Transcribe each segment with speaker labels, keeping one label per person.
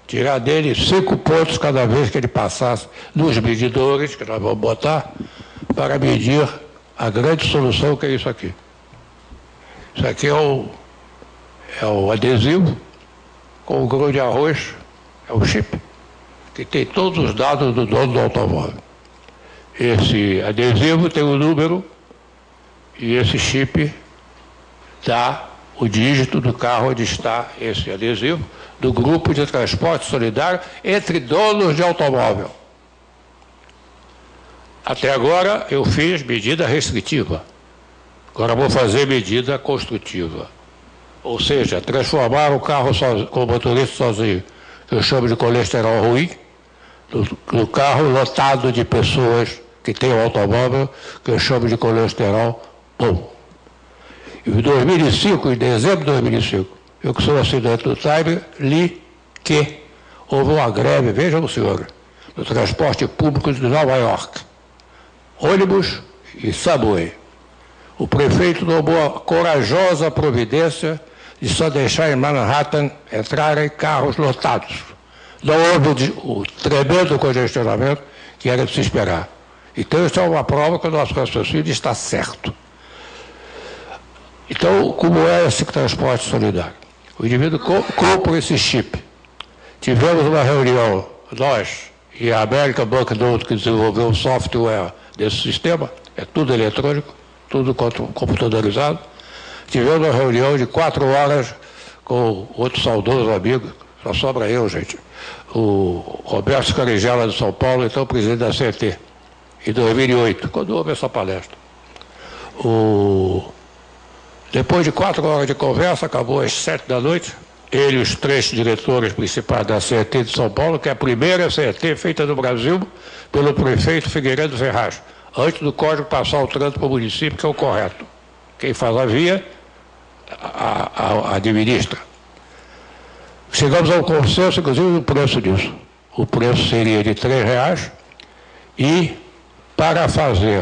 Speaker 1: tirar dele 5 pontos cada vez que ele passasse nos medidores, que nós vamos botar, para medir a grande solução que é isso aqui. Isso aqui é o adesivo com o grão de arroz, é o chip, que tem todos os dados do dono do automóvel. Esse adesivo tem o número e esse chip dá o dígito do carro onde está esse adesivo, do grupo de transporte solidário entre donos de automóvel. Até agora eu fiz medida restritiva. Agora vou fazer medida construtiva. Ou seja, transformar o carro com o motorista sozinho, que eu chamo de colesterol ruim, no carro lotado de pessoas que têm um automóvel, que eu chamo de colesterol bom. Em 2005, em dezembro de 2005, eu que sou assinante do Time, li que houve uma greve, vejam o senhor, no transporte público de Nova York, ônibus e subway. O prefeito tomou a corajosa providência de só deixar em Manhattan entrarem carros lotados. Não houve o tremendo congestionamento que era de se esperar. Então, isso é uma prova que o nosso raciocínio está certo. Então, como é esse transporte solidário? O indivíduo compra esse chip. Tivemos uma reunião, nós e a American Banknote, que desenvolveu o software desse sistema, é tudo eletrônico, tudo computadorizado. Tivemos uma reunião de 4 horas com outro saudoso amigo, só sobra eu, gente, o Roberto Scarigella de São Paulo, então presidente da CET, em 2008, quando houve essa palestra. Depois de 4 horas de conversa, acabou às 7 da noite, ele e os 3 diretores principais da CET de São Paulo, que é a primeira CET feita no Brasil pelo prefeito Figueiredo Ferraz, antes do código passar o trânsito para o município, que é o correto. Quem faz a via, administra. Chegamos ao consenso, inclusive, do preço disso. O preço seria de R$3 e, para fazer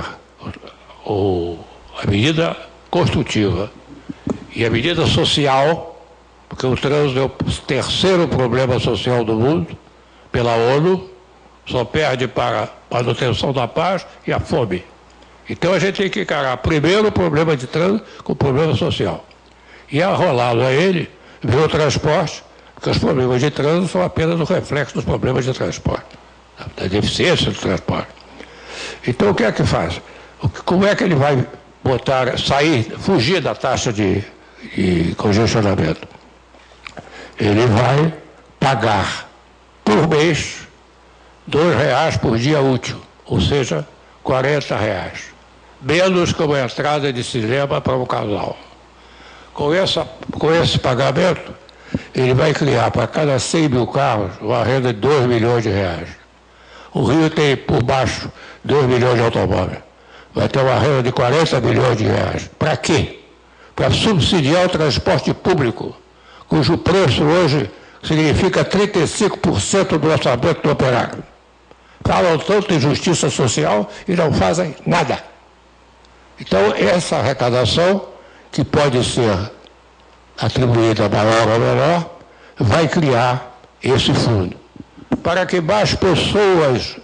Speaker 1: a medida construtiva e a medida social, porque o trânsito é o terceiro problema social do mundo, pela ONU, só perde para a manutenção da paz e a fome. Então a gente tem que encarar primeiro o problema de trânsito com o problema social. E arrolado a ele, ver o transporte, porque os problemas de trânsito são apenas o reflexo dos problemas de transporte, da deficiência do transporte. Então o que é que faz? Como é que ele vai fugir da taxa de congestionamento? Ele vai pagar por mês R$2 por dia útil, ou seja, R$40. Menos que uma entrada de cinema para um casal. Com esse pagamento, ele vai criar para cada 100 mil carros uma renda de R$2 milhões. O Rio tem por baixo 2 milhões de automóveis. Vai ter uma renda de R$40 milhões. Para quê? Para subsidiar o transporte público, cujo preço hoje significa 35% do orçamento do operário. Falam tanto em justiça social e não fazem nada. Então, essa arrecadação, que pode ser atribuída maior ou menor, vai criar esse fundo. Para que mais pessoas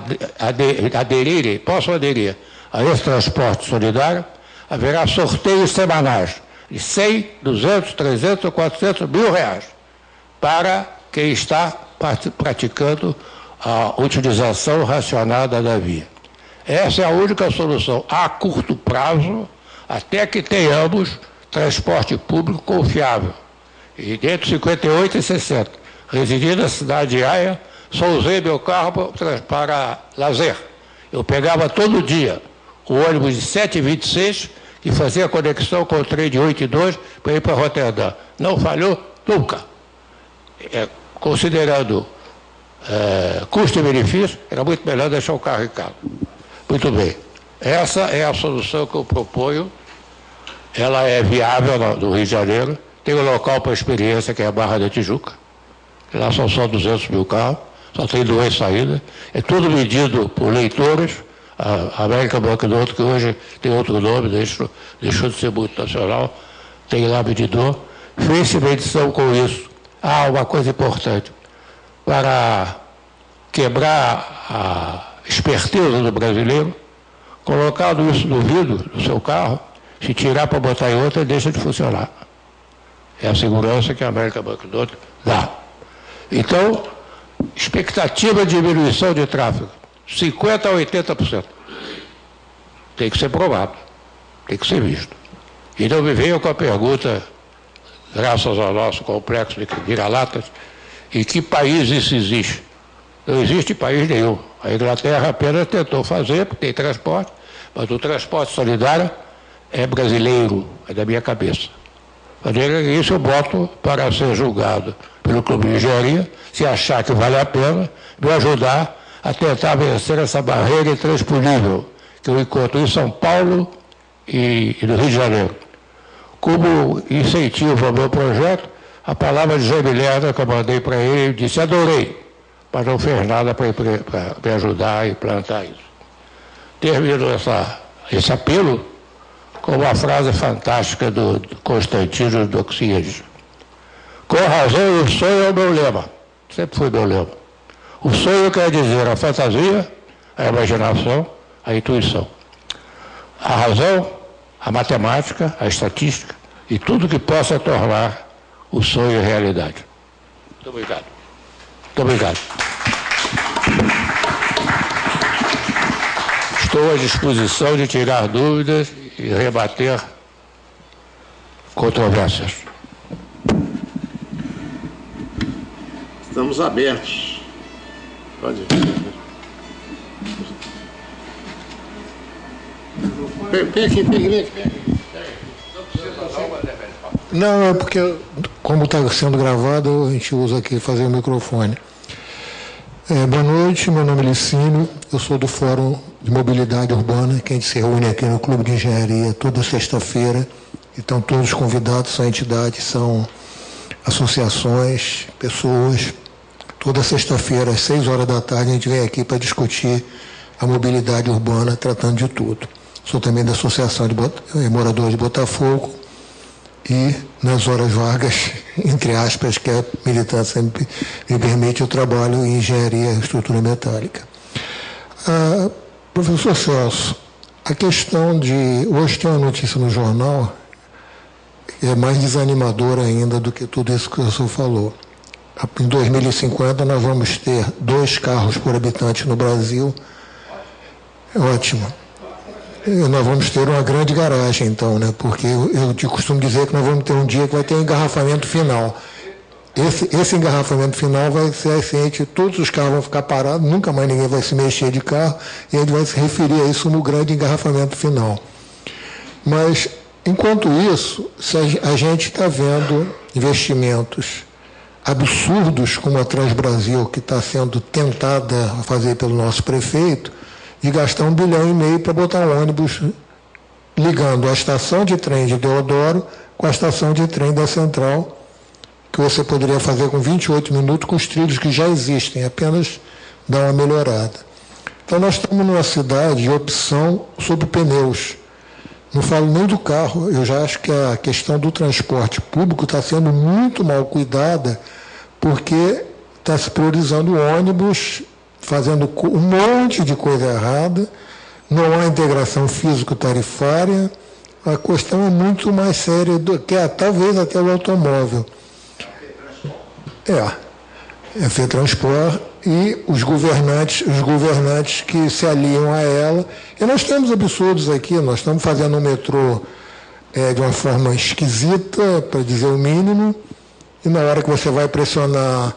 Speaker 1: possam aderir a esse transporte solidário, haverá sorteios semanais de 100, 200, 300 ou 400 mil reais para quem está praticando a utilização racionada da via. Essa é a única solução a curto prazo, até que tenhamos transporte público confiável. E entre 58 e 60, residindo na cidade de Haia, só usei meu carro para lazer. Eu pegava todo dia o ônibus de 7h26, que fazia conexão com o trem de 8h02 para ir para Roterdã. Não falhou nunca. Considerando custo e benefício, era muito melhor deixar o carro em casa. Muito bem. Essa é a solução que eu proponho. Ela é viável no Rio de Janeiro. Tem um local para experiência, que é a Barra da Tijuca. Lá são só 200 mil carros, só tem 2 saídas. É tudo medido por leitores. A American Banknote, que hoje tem outro nome, deixou de ser multinacional, tem lá medidor. Fez-se medição com isso. Uma coisa importante. para quebrar a esperteza do brasileiro, colocado isso no vidro do seu carro, se tirar para botar em outra, deixa de funcionar. É a segurança que a América Banknote dá. Então, expectativa de diminuição de tráfego, 50% a 80%. Tem que ser provado, tem que ser visto. E não me venham com a pergunta, graças ao nosso complexo de vira-latas, em que país isso existe? Não existe país nenhum. A Inglaterra apenas tentou fazer, porque tem transporte, mas o transporte solidário é brasileiro, é da minha cabeça. De maneira que isso eu boto para ser julgado pelo Clube de Engenharia, se achar que vale a pena, me ajudar a tentar vencer essa barreira intransponível que eu encontro em São Paulo e no Rio de Janeiro. Como incentivo ao meu projeto, a palavra de Jaime Lerner, que eu mandei para ele, ele disse: adorei, mas não fez nada para me ajudar a implantar isso. Termino esse apelo com uma frase fantástica do Constantino Doxíades. Com razão, o sonho é o meu lema. Sempre foi meu lema. O sonho quer dizer a fantasia, a imaginação, a intuição. A razão, a matemática, a estatística e tudo que possa tornar o sonho realidade. Muito obrigado. Muito obrigado. Estou à disposição de tirar dúvidas e rebater controvérsias.
Speaker 2: Estamos abertos. Pode ir.
Speaker 3: Não, é porque, como está sendo gravado, a gente usa aqui fazer o microfone. Boa noite, meu nome é Licínio, eu sou do Fórum de Mobilidade Urbana, que a gente se reúne aqui no Clube de Engenharia toda sexta-feira. Então, todos convidados, são entidades, são associações, pessoas. Toda sexta-feira, às 6 horas da tarde, a gente vem aqui para discutir a mobilidade urbana, tratando de tudo. Sou também da Associação de Moradores de Botafogo e, nas horas vagas, entre aspas, que a militância me permite, eu trabalho em engenharia e estrutura metálica. Professor Celso, a questão de... Hoje tem uma notícia no jornal que é mais desanimadora ainda do que tudo isso que o senhor falou. Em 2050, nós vamos ter 2 carros por habitante no Brasil. Ótimo. Nós vamos ter uma grande garagem, então, né? Porque eu costumo dizer que nós vamos ter um dia que vai ter engarrafamento final. Esse engarrafamento final vai ser assim, todos os carros vão ficar parados, nunca mais ninguém vai se mexer de carro, e a gente vai se referir a isso no grande engarrafamento final. Mas, enquanto isso, a gente está vendo investimentos absurdos, como a Transbrasil, que está sendo tentada a fazer pelo nosso prefeito, de gastar 1,5 bilhão para botar um ônibus ligando a estação de trem de Deodoro com a estação de trem da Central, que você poderia fazer com 28 minutos com os trilhos que já existem, apenas dar uma melhorada. Então, nós estamos numa cidade de opção sobre pneus. Não falo nem do carro, eu já acho que a questão do transporte público está sendo muito mal cuidada, porque está se priorizando o ônibus, fazendo um monte de coisa errada, não há integração físico-tarifária, a questão é muito mais séria do que talvez até o automóvel. É FETransport e os governantes que se aliam a ela. E nós temos absurdos aqui, nós estamos fazendo um metrô de uma forma esquisita, para dizer o mínimo, e na hora que você vai pressionar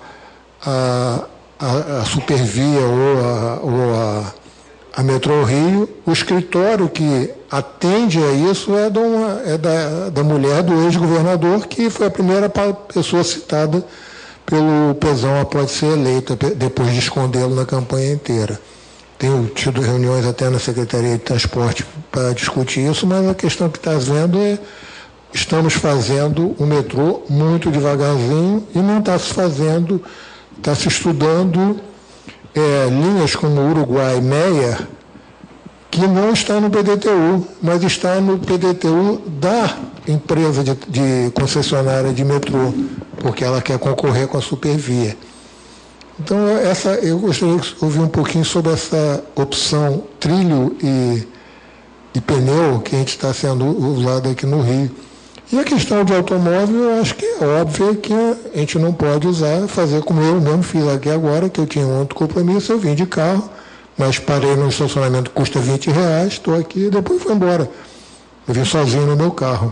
Speaker 3: a Supervia ou a Metrô Rio, o escritório que atende a isso é da mulher do ex-governador, que foi a primeira pessoa citada pelo Pezão após ser eleito, depois de escondê-lo na campanha inteira. Tenho tido reuniões até na Secretaria de Transporte para discutir isso, mas a questão que está vendo é: estamos fazendo o metrô muito devagarzinho e não está se fazendo, está se estudando linhas como Uruguai-Meia, que não está no PDTU, mas está no PDTU da empresa de concessionária de metrô, porque ela quer concorrer com a Supervia. Então, eu gostaria de ouvir um pouquinho sobre essa opção trilho e pneu que a gente está sendo usado aqui no Rio. E a questão de automóvel, eu acho que é óbvio que a gente não pode fazer como eu mesmo fiz aqui agora, que eu tinha um outro compromisso, eu vim de carro, mas parei no estacionamento que custa R$20, estou aqui e depois fui embora. Eu vim sozinho no meu carro.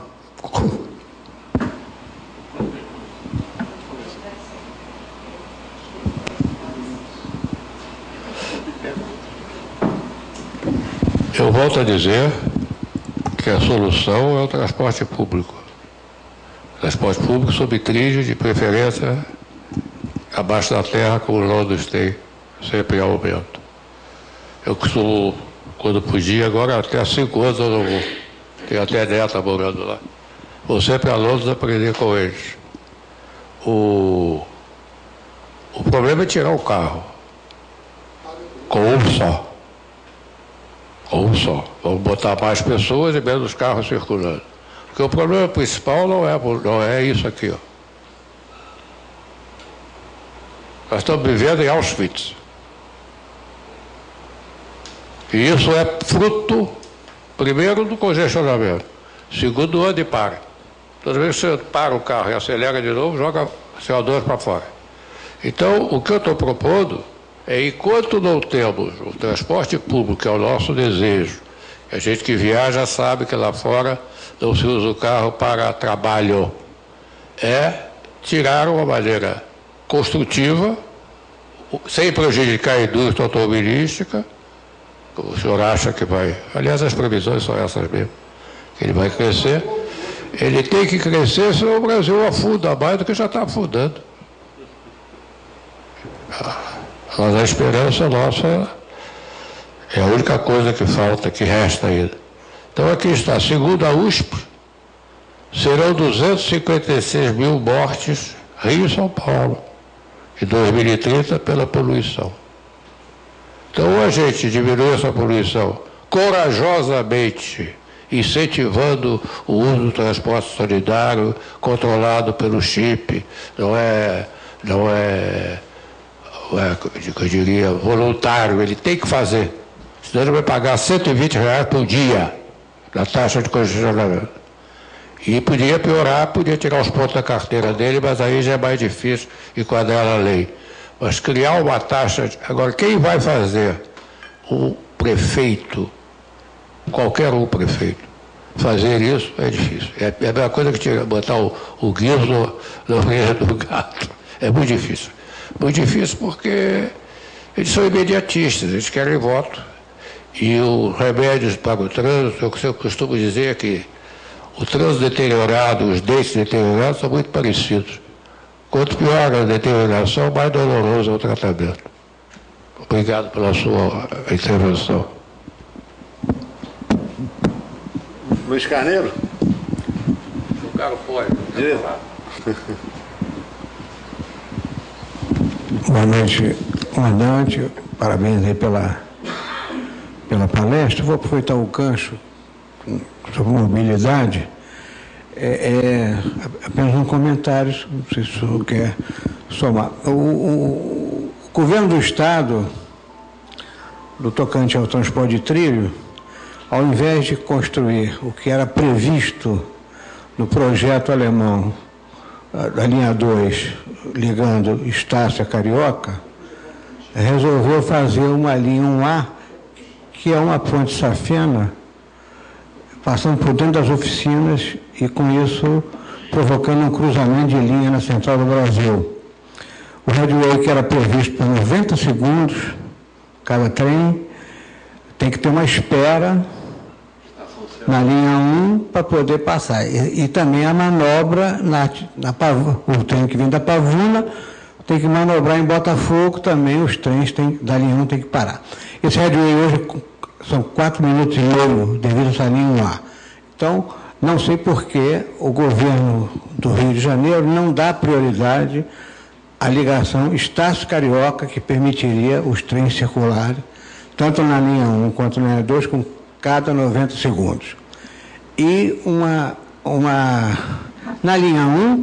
Speaker 1: Eu volto a dizer que a solução é o transporte público. Transporte público sob trilho, de preferência abaixo da terra, como os Londres têm, sempre em aumento. Eu costumo, quando podia, agora até há 5 anos eu não vou. Tenho até neta morando lá. Vou sempre a Londres aprender com eles. O problema é tirar o carro com um só. Um só. Vamos botar mais pessoas e menos carros circulando. Porque o problema principal não é isso aqui, ó. Nós estamos vivendo em Auschwitz. E isso é fruto, primeiro, do congestionamento. Segundo, do anda e para. Toda vez que você para o carro e acelera de novo, joga CO2 para fora. Então, o que eu estou propondo é, enquanto não temos o transporte público, que é o nosso desejo, a gente que viaja sabe que lá fora não se usa o carro para trabalho, é tirar uma maneira construtiva, sem prejudicar a indústria automobilística. O senhor acha que vai... Aliás, as previsões são essas mesmo, que ele vai crescer. Ele tem que crescer, senão o Brasil afunda mais do que já está afundando. Mas a esperança nossa é a única coisa que falta, que resta ainda. Então aqui está, segundo a USP, serão 256 mil mortes, Rio e São Paulo, em 2030 pela poluição. Então ou a gente diminui essa poluição corajosamente, incentivando o uso do transporte solidário, controlado pelo chip, não é eu diria, voluntário, ele tem que fazer. Senão ele vai pagar R$120 por dia na taxa de congestionamento. E podia piorar, podia tirar os pontos da carteira dele, mas aí já é mais difícil enquadrar a lei. Mas criar uma taxa... Agora, quem vai fazer? O prefeito, qualquer um prefeito, fazer isso é difícil. É a mesma coisa que botar o guiso no freio do gato. É muito difícil. Muito difícil porque eles são imediatistas, eles querem voto. E os remédios para o trânsito, o que eu costumo dizer é que o trânsito deteriorado, os dentes deteriorados são muito parecidos. Quanto pior a deterioração, mais doloroso é o tratamento. Obrigado pela sua intervenção.
Speaker 2: Luiz Carneiro?
Speaker 1: O cara pode.
Speaker 4: Boa noite, comandante. Parabéns aí pela palestra. Vou aproveitar o gancho sobre mobilidade. Apenas um comentário, não sei se o senhor quer somar. O governo do Estado, do tocante ao transporte de trilho, ao invés de construir o que era previsto no projeto alemão da linha 2, ligando Estácio a Carioca, resolveu fazer uma linha 1A, que é uma ponte safena, passando por dentro das oficinas e, com isso, provocando um cruzamento de linha na Central do Brasil. O Radway, que era previsto por 90 segundos, cada trem, tem que ter uma espera na linha 1 para poder passar. E também a manobra, o trem que vem da Pavuna tem que manobrar em Botafogo, também os trens da linha 1 tem que parar. Esse Radway hoje são 4 minutos e meio devido a essa linha 1A. Então, não sei por que o governo do Rio de Janeiro não dá prioridade à ligação Estácio-Carioca, que permitiria os trens circularem, tanto na linha 1 quanto na linha 2, com cada 90 segundos. E na linha 1,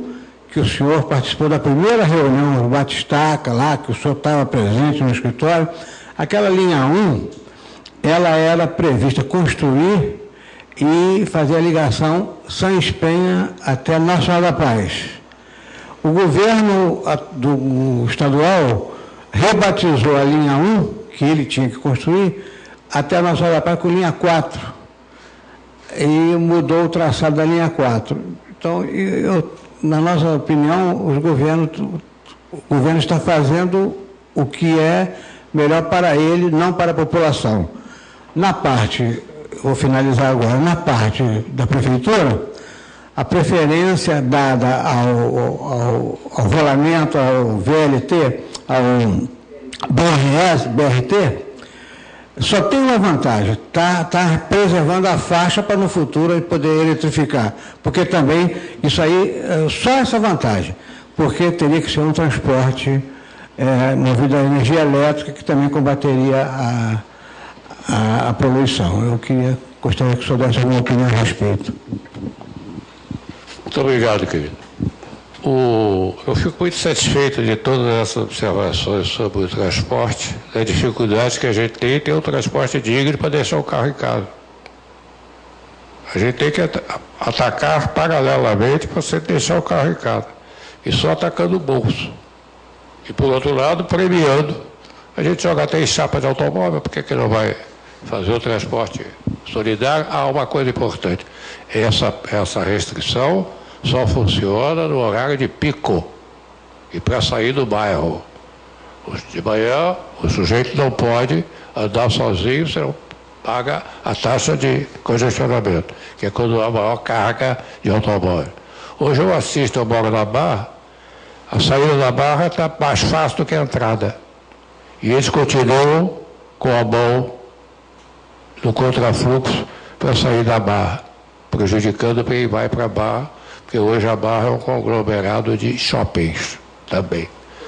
Speaker 4: que o senhor participou da primeira reunião do Batistaca, lá, que o senhor estava presente no escritório. Aquela linha 1, ela era prevista construir e fazer a ligação Sães-Penha até Nossa Senhora da Paz. O governo do estadual rebatizou a linha 1, que ele tinha que construir, até Nossa Senhora da Paz com linha 4, e mudou o traçado da linha 4. Então, na nossa opinião, o governo está fazendo o que é melhor para ele, não para a população. Na parte, vou finalizar agora, na parte da prefeitura, a preferência dada ao rolamento, ao VLT, ao BRT, só tem uma vantagem, está preservando a faixa para no futuro ele poder eletrificar, porque também isso aí, só essa vantagem, porque teria que ser um transporte movido a energia elétrica, que também combateria a poluição. Eu gostaria que o senhor desse a minha opinião a respeito.
Speaker 1: Muito obrigado, querido. Eu fico muito satisfeito de todas essas observações sobre o transporte, a dificuldade que a gente tem em ter um transporte digno para deixar o carro em casa. A gente tem que atacar paralelamente para você deixar o carro em casa. E só atacando o bolso. E, por outro lado, premiando. A gente joga até em chapa de automóvel, por que não vai fazer o transporte solidário? Há uma coisa importante. Essa restrição só funciona no horário de pico e para sair do bairro. De manhã, o sujeito não pode andar sozinho, você não paga a taxa de congestionamento, que é quando há maior carga de automóvel. Hoje eu assisto, eu moro na Barra, a saída da Barra está mais fácil do que a entrada. E eles continuam com a mão no contrafluxo para sair da Barra, prejudicando quem vai para a Barra, porque hoje a Barra é um conglomerado de shoppings também.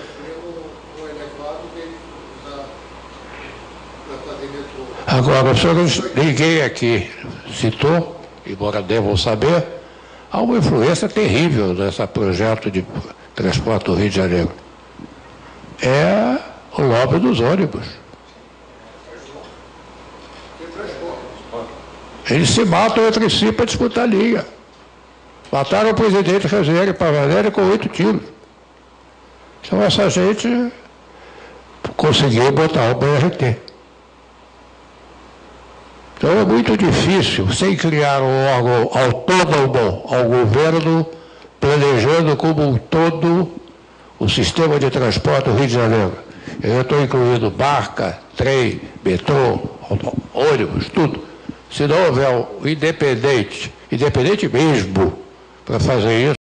Speaker 1: Agora, ninguém aqui citou, embora devam saber, há uma influência terrível nesse projeto de transporte do Rio de Janeiro. É o lobby dos ônibus. Eles se matam entre si para disputar linha. Mataram o presidente Rosieri Pavanelli com 8 tiros. Então essa gente conseguiu botar o BRT. Então é muito difícil, sem criar um órgão autônomo ao governo, planejando como um todo o sistema de transporte do Rio de Janeiro. Eu estou incluindo barca, trem, metrô, ônibus, tudo. Se não houver um independente mesmo, para fazer isso,